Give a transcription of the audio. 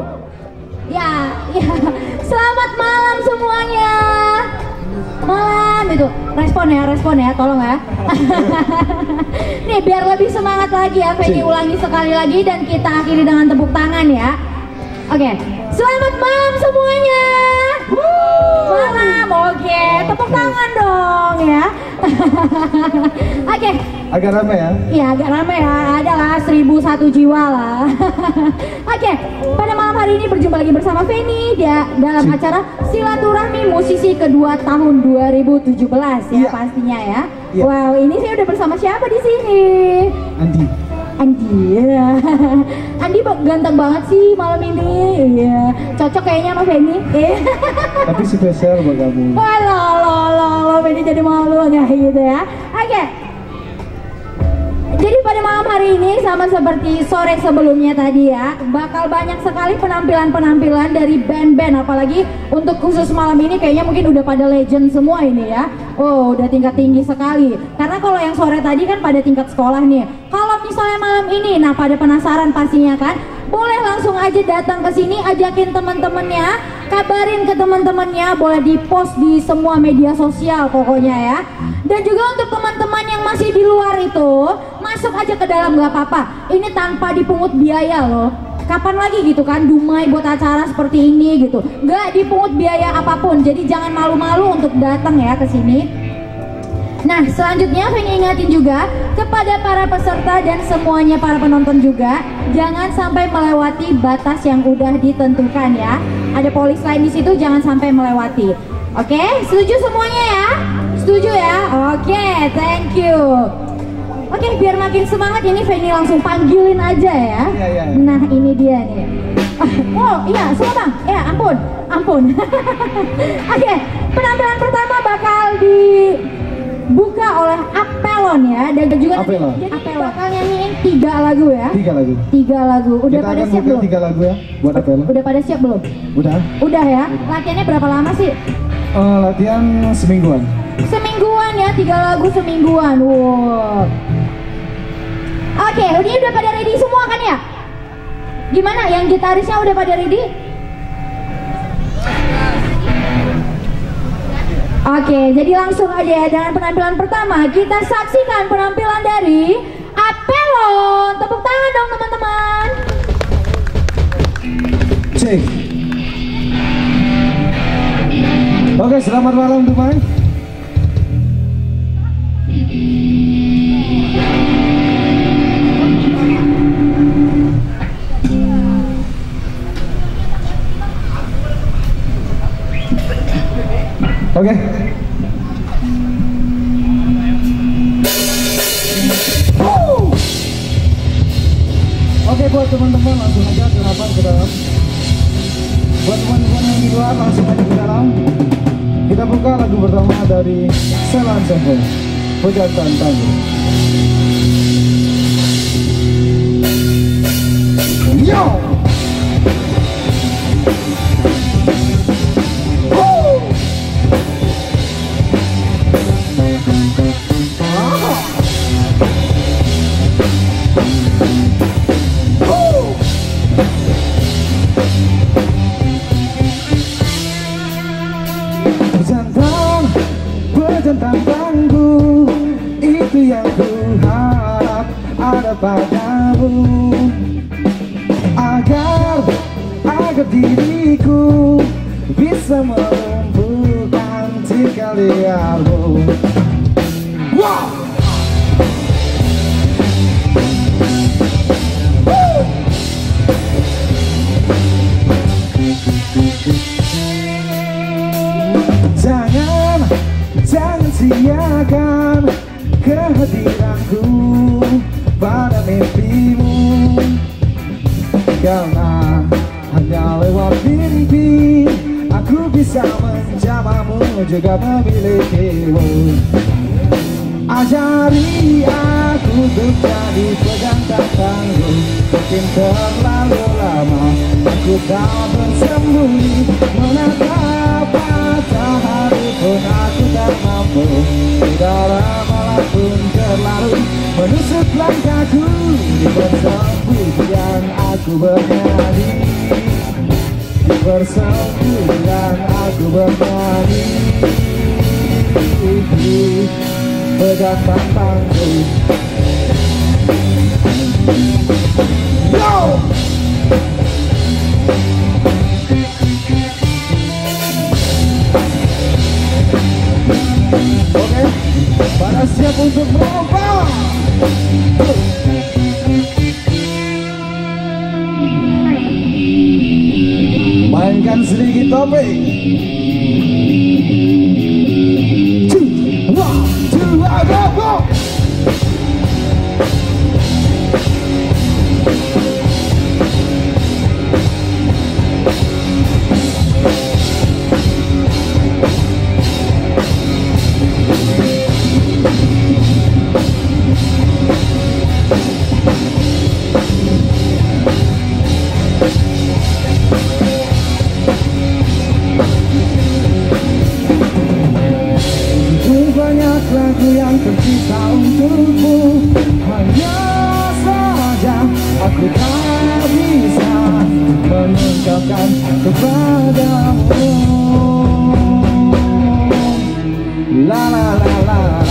Ya, ya. Selamat malam semuanya. Malam itu. Respon ya, tolong ya. Nih biar lebih semangat lagi ya, Feni ulangi sekali lagi dan kita akhiri dengan tepuk tangan ya. Oke, selamat malam semuanya. Malam, oke, tepuk tangan dong ya. Oke. Agak ramai ya? Iya agak ramai ya, adalah 1001 jiwa lah. Oke, pada malam hari ini berjumpa lagi bersama Feni dia dalam acara Silaturahmi Musisi kedua tahun 2017 ya pastinya ya. Wow, ini saya udah bersama siapa di sini? Andi ya. Andi ganteng banget sih malam ini. Iya, cocok kayaknya sama Feni. Tapi spesial buat kamu. Wah, lo Feni jadi malu ya gitu ya. Oke. Jadi pada malam hari ini sama seperti sore sebelumnya tadi ya, bakal banyak sekali penampilan-penampilan dari band-band, apalagi untuk khusus malam ini kayaknya mungkin udah pada legend semua ini ya. Oh, udah tingkat tinggi sekali. Karena kalau yang sore tadi kan pada tingkat sekolah nih. Kalau misalnya malam ini, nah pada penasaran pastinya kan, boleh langsung aja datang ke sini, ajakin teman-temannya, kabarin ke teman-temannya, boleh di-post di semua media sosial pokoknya ya. Dan juga untuk teman-teman yang masih di luar itu, masuk aja ke dalam nggak apa-apa. Ini tanpa dipungut biaya loh. Kapan lagi gitu kan Dumai buat acara seperti ini gitu. Nggak dipungut biaya apapun. Jadi jangan malu-malu untuk datang ya ke sini. Nah selanjutnya pengen ingatin juga kepada para peserta dan semuanya para penonton juga, jangan sampai melewati batas yang udah ditentukan ya. Ada polis lain di situ, jangan sampai melewati. Oke, setuju semuanya ya? Setuju ya? Oke, thank you. Oke, biar makin semangat ini Feni langsung panggilin aja ya. Nah ini dia nih. Oh iya, semua bang. Ya ampun. Oke, penampilan pertama bakal dibuka oleh Apelon ya, dan juga Apelon. Jadi bakal nyanyiin 3 lagu ya. 3 lagu. Udah kita pada akan siap belum? 3 lagu ya buat Apelon. Udah pada siap belum? Udah ya. Latihannya berapa lama sih? Latihan semingguan. Semingguan ya, 3 lagu semingguan. Wow. Oke, ini udah pada ready semua kan ya? Gimana? Yang gitarisnya udah pada ready? Oke, jadi langsung aja ya dengan penampilan pertama. Kita saksikan penampilan dari Apelon. Tepuk tangan dong teman-teman. Cek. Oke, selamat malam Dumai. Oke. Oke, buat teman-teman langsung aja ke dalam. Buat teman-teman yang di luar langsung aja ke dalam. Kita buka lagu pertama dari Sela Ensemble, Pejatan Tangguh. Yo! Tentang tangguh itu yang ku harap ada padamu, agar diriku bisa melumpuhkan tingkah liarmu. Wow! Jangan siakan kehadiranku pada mimpimu, karena hanya lewat mimpi aku bisa menjamamu juga memilikimu. Ajari aku untuk jadi pegangan tangguh. Mungkin terlalu lama aku tak bersembunyi, menatap matahari pun aku tak mampu. Udara malam pun terlalu menusuk langkahku, di persembunyian aku bernyanyi. bersembunyian aku bernyanyi, pegang tanganku. Yo! Oke, pada siap untuk melompat. Mainkan sedikit topik. 2, 1, 2, go! Banyak lagu yang tersisa untukmu, hanya saja aku tak bisa mengungkapkan kepadamu. La la la la.